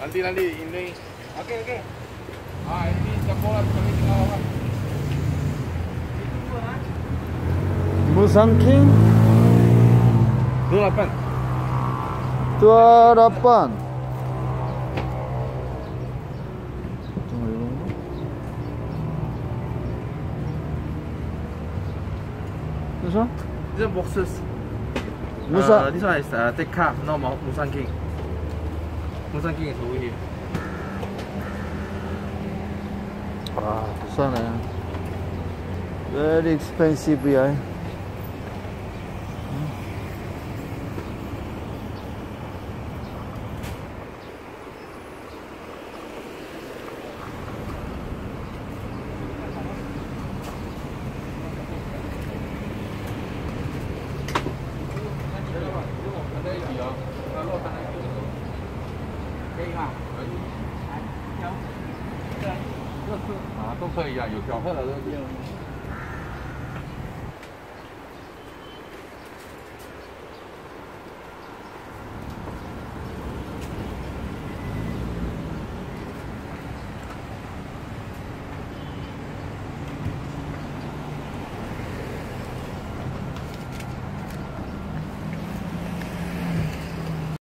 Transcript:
Nanti ini. Oke. Ah ini jam bola kami tinggal apa? Musang King 28. 28. This one? These are boxes. Musang. This one is take car, no Musang King. Musang King is over here. 아, 비싸네. Very expensive, yeah. 아, 都可以啊，有小盒的都可以。